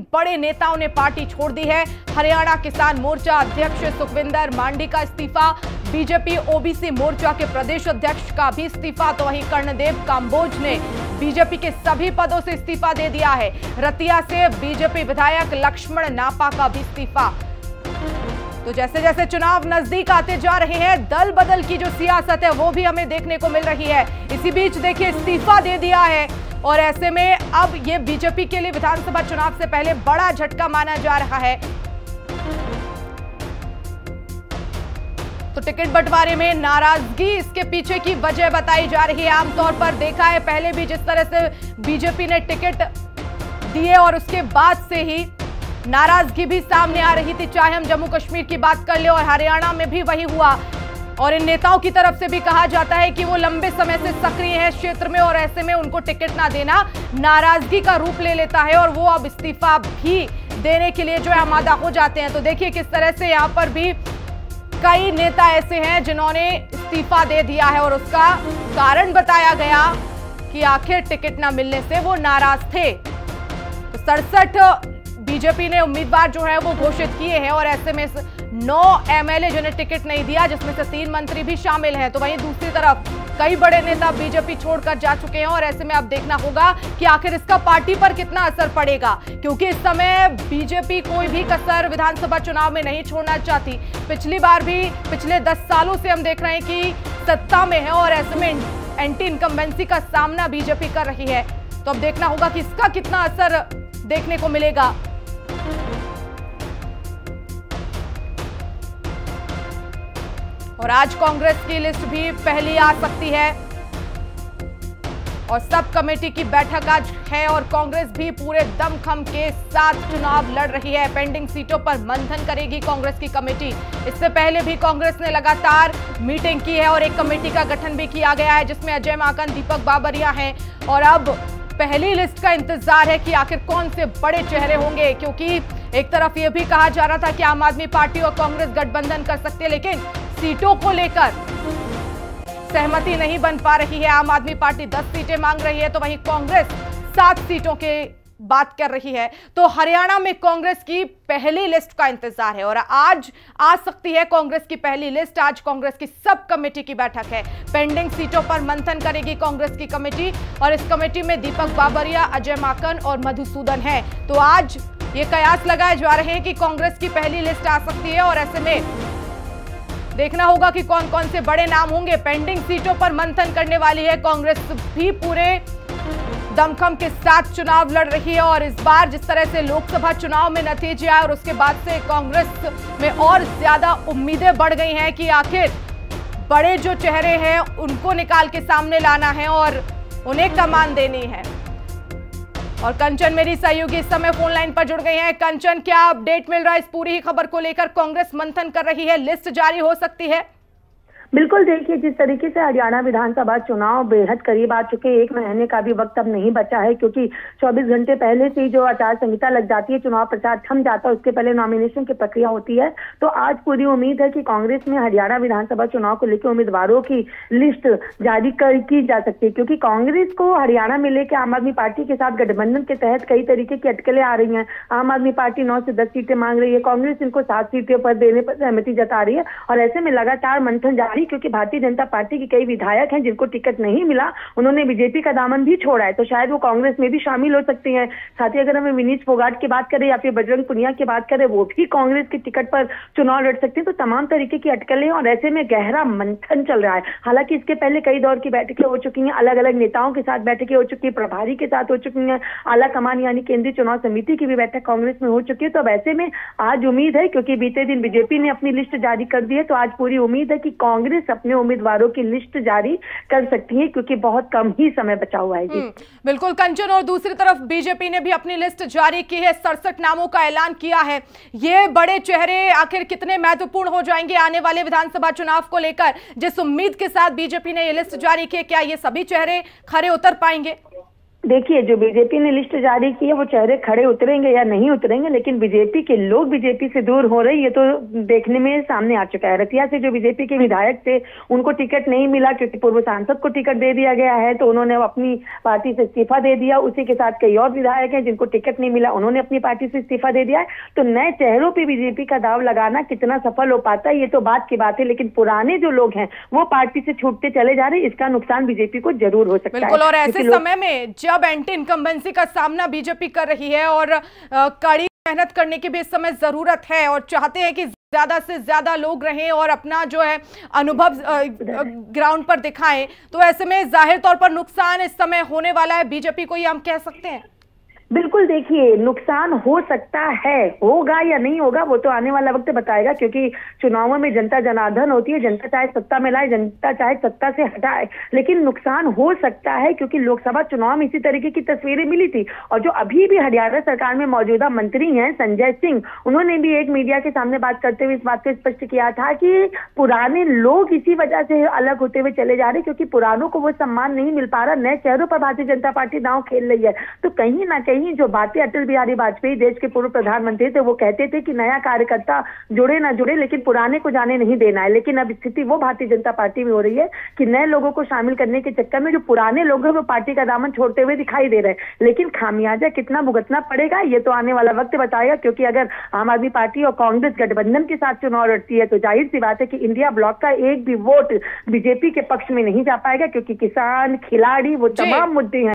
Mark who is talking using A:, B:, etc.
A: बड़े नेताओं ने पार्टी छोड़ दी है। हरियाणा किसान मोर्चा अध्यक्ष सुखविंदर मांडी का इस्तीफा, बीजेपी ओबीसी मोर्चा के प्रदेश अध्यक्ष का भी इस्तीफा, तो वहीं कर्णदेव कांबोज ने बीजेपी के सभी पदों से इस्तीफा दे दिया है। रतिया से बीजेपी विधायक लक्ष्मण नापा का भी इस्तीफा। तो जैसे जैसे चुनाव नजदीक आते जा रहे हैं, दल बदल की जो सियासत है वो भी हमें देखने को मिल रही है। इसी बीच देखिए इस्तीफा दे दिया है और ऐसे में अब ये बीजेपी के लिए विधानसभा चुनाव से पहले बड़ा झटका माना जा रहा है। तो टिकट बंटवारे में नाराजगी इसके पीछे की वजह बताई जा रही है। आमतौर पर देखा है पहले भी जिस तरह से बीजेपी ने टिकट दिए और उसके बाद से ही नाराजगी भी सामने आ रही थी, चाहे हम जम्मू कश्मीर की बात कर ले और हरियाणा में भी वही हुआ। और इन नेताओं की तरफ से भी कहा जाता है कि वो लंबे समय से सक्रिय है क्षेत्र में और ऐसे में उनको टिकट ना देना नाराजगी का रूप ले लेता है और वो अब इस्तीफा भी देने के लिए जो है आमादा हो जाते हैं। तो देखिए किस तरह से यहाँ पर भी कई नेता ऐसे हैं जिन्होंने इस्तीफा दे दिया है और उसका कारण बताया गया कि आखिर टिकट ना मिलने से वो नाराज थे। तो 67 बीजेपी ने उम्मीदवार जो है वो घोषित किए हैं और ऐसे में 9 एमएलए जिन्हें टिकट नहीं दिया, जिसमें से 3 मंत्री भी शामिल हैं। तो वहीं दूसरी तरफ कई बड़े नेता बीजेपी छोड़कर जा चुके हैं और ऐसे में अब देखना होगा कि आखिर इसका पार्टी पर कितना असर पड़ेगा, क्योंकि इस समय बीजेपी कोई भी कसर विधानसभा चुनाव में नहीं छोड़ना चाहती। पिछली बार भी पिछले 10 सालों से हम देख रहे हैं कि सत्ता में है और ऐसे में एंटी इनकम्बेंसी का सामना बीजेपी कर रही है। तो अब देखना होगा कि इसका कितना असर देखने को मिलेगा। और आज कांग्रेस की लिस्ट भी पहली आ सकती है और सब कमेटी की बैठक आज है और कांग्रेस भी पूरे दमखम के साथ चुनाव लड़ रही है। पेंडिंग सीटों पर मंथन करेगी कांग्रेस की कमेटी। इससे पहले भी कांग्रेस ने लगातार मीटिंग की है और एक कमेटी का गठन भी किया गया है जिसमें अजय माकन, दीपक बाबरिया हैं और अब पहली लिस्ट का इंतजार है कि आखिर कौन से बड़े चेहरे होंगे, क्योंकि एक तरफ यह भी कहा जा रहा था कि आम आदमी पार्टी और कांग्रेस गठबंधन कर सकते हैं, लेकिन सीटों को लेकर सहमति नहीं बन पा रही है। आम आदमी पार्टी 10 सीटें मांग रही है तो वहीं कांग्रेस 7 सीटों के बात कर रही है। तो हरियाणा में कांग्रेस की पहली लिस्ट का इंतजार है और आज आ सकती है कांग्रेस की पहली लिस्ट। आज कांग्रेस की सब कमेटी की बैठक है। पेंडिंग सीटों पर मंथन करेगी कांग्रेस की कमेटी और इस कमेटी में दीपक बाबरिया, अजय माकन और मधुसूदन है। तो आज ये कयास लगाए जा रहे हैं कि कांग्रेस की पहली लिस्ट आ सकती है और ऐसे में देखना होगा कि कौन कौन से बड़े नाम होंगे। पेंडिंग सीटों पर मंथन करने वाली है कांग्रेस भी पूरे दमखम के साथ चुनाव लड़ रही है और इस बार जिस तरह से लोकसभा चुनाव में नतीजे आए और उसके बाद से कांग्रेस में और ज्यादा उम्मीदें बढ़ गई हैं कि आखिर बड़े जो चेहरे हैं उनको निकाल के सामने लाना है और उन्हें कमान देनी है। और कंचन मेरी सहयोगी इस समय फोन लाइन पर जुड़ गई हैं। कंचन, क्या अपडेट मिल रहा है इस पूरी ही खबर को लेकर? कांग्रेस मंथन कर रही है, लिस्ट जारी हो सकती है?
B: बिल्कुल, देखिए जिस तरीके से हरियाणा विधानसभा चुनाव बेहद करीब आ चुके हैं, 1 महीने का भी वक्त अब नहीं बचा है क्योंकि 24 घंटे पहले से ही जो आचार संहिता लग जाती है, चुनाव प्रचार थम जाता है, उसके पहले नॉमिनेशन की प्रक्रिया होती है। तो आज पूरी उम्मीद है कि कांग्रेस में हरियाणा विधानसभा चुनाव को लेकर उम्मीदवारों की लिस्ट जारी की जा सकती है, क्योंकि कांग्रेस को हरियाणा में लेकर आम आदमी पार्टी के साथ गठबंधन के तहत कई तरीके की अटकलें आ रही है। आम आदमी पार्टी 9 से 10 सीटें मांग रही है, कांग्रेस इनको 7 सीटें पर देने पर सहमति जता रही है और ऐसे में लगातार मंथन जारी, क्योंकि भारतीय जनता पार्टी के कई विधायक हैं जिनको टिकट नहीं मिला, उन्होंने बीजेपी का दामन भी छोड़ा है, तो शायद वो कांग्रेस में भी शामिल हो सकती हैं। साथ ही अगर हमें विनीत फोगाट की बात करें या फिर बजरंग पुनिया की बात करें, वो भी कांग्रेस के टिकट पर चुनाव लड़ सकते हैं। तो तमाम तरीके की अटकलें और ऐसे में गहरा मंथन चल रहा है। हालांकि इसके पहले कई दौर की बैठकें हो चुकी हैं, अलग अलग नेताओं के साथ बैठकें हो चुकी है, प्रभारी के साथ हो चुकी है, आला कमान यानी केंद्रीय चुनाव समिति की भी बैठक कांग्रेस में हो चुकी है। तो अब ऐसे में आज उम्मीद है, क्योंकि बीते दिन बीजेपी ने अपनी लिस्ट जारी कर दी है, तो आज पूरी उम्मीद है कि कांग्रेस अपने उम्मीदवारों की लिस्ट जारी कर सकती है, क्योंकि बहुत कम ही समय बचा हुआ है। जी
A: बिल्कुल कंचन, और दूसरी तरफ बीजेपी ने भी अपनी लिस्ट जारी की है, 67 नामों का ऐलान किया है। ये बड़े चेहरे आखिर कितने महत्वपूर्ण हो जाएंगे आने वाले विधानसभा चुनाव को लेकर? जिस उम्मीद के साथ बीजेपी ने ये लिस्ट जारी की, क्या ये सभी चेहरे खरे उतर पाएंगे?
B: देखिए, जो बीजेपी ने लिस्ट जारी की है वो चेहरे खड़े उतरेंगे या नहीं उतरेंगे, लेकिन बीजेपी के लोग बीजेपी से दूर हो रहे, ये तो देखने में सामने आ चुका है। रतिया से जो बीजेपी के विधायक थे उनको टिकट नहीं मिला क्योंकि पूर्व सांसद को टिकट दे दिया गया है, तो उन्होंने अपनी पार्टी से इस्तीफा दे दिया। उसी के साथ कई और विधायक हैं जिनको टिकट नहीं मिला, उन्होंने अपनी पार्टी से इस्तीफा दे दिया है। तो नए चेहरों पर बीजेपी का दाव लगाना कितना सफल हो पाता है ये तो बात की बात है, लेकिन पुराने जो लोग हैं वो पार्टी से छूटते चले जा रहे हैं, इसका नुकसान बीजेपी को जरूर हो सकता है।
A: बिल्कुल, और ऐसे समय में जब एंटी इनकम्बेंसी का सामना बीजेपी कर रही है और कड़ी मेहनत करने की भी इस समय जरूरत है और चाहते हैं कि ज्यादा से ज्यादा लोग रहें और अपना जो है अनुभव ग्राउंड पर दिखाएं, तो ऐसे में जाहिर तौर पर नुकसान इस समय होने वाला है बीजेपी को, ये हम कह सकते हैं।
B: बिल्कुल, देखिए नुकसान हो सकता है, होगा या नहीं होगा वो तो आने वाला वक्त बताएगा, क्योंकि चुनावों में जनता जनार्दन होती है। जनता चाहे सत्ता में लाए, जनता चाहे सत्ता से हटाए, लेकिन नुकसान हो सकता है क्योंकि लोकसभा चुनाव में इसी तरीके की तस्वीरें मिली थी। और जो अभी भी हरियाणा सरकार में मौजूदा मंत्री हैं संजय सिंह, उन्होंने भी एक मीडिया के सामने बात करते हुए इस बात को स्पष्ट किया था कि पुराने लोग इसी वजह से अलग होते हुए चले जा रहे क्योंकि पुरानों को वो सम्मान नहीं मिल पा रहा, नए चेहरों पर भारतीय जनता पार्टी दांव खेल रही है। तो कहीं ना कहीं जो बातें अटल बिहारी वाजपेयी देश के पूर्व प्रधानमंत्री थे, वो कहते थे कि नया कार्यकर्ता जुड़े ना जुड़े लेकिन पुराने को जाने नहीं देना है। लेकिन अब स्थिति वो भारतीय जनता पार्टी में हो रही है कि नए लोगों को शामिल करने के चक्कर में जो पुराने लोग हैं वो पार्टी का दामन छोड़ते हुए दिखाई दे रहे हैं। लेकिन खामियाजा कितना भुगतना पड़ेगा ये तो आने वाला वक्त बताएगा, क्योंकि अगर आम आदमी पार्टी और कांग्रेस गठबंधन के साथ चुनाव लड़ती है तो जाहिर सी बात है कि इंडिया ब्लॉक का एक भी वोट बीजेपी के पक्ष में नहीं जा पाएगा, क्योंकि किसान, खिलाड़ी, वो तमाम मुद्दे हैं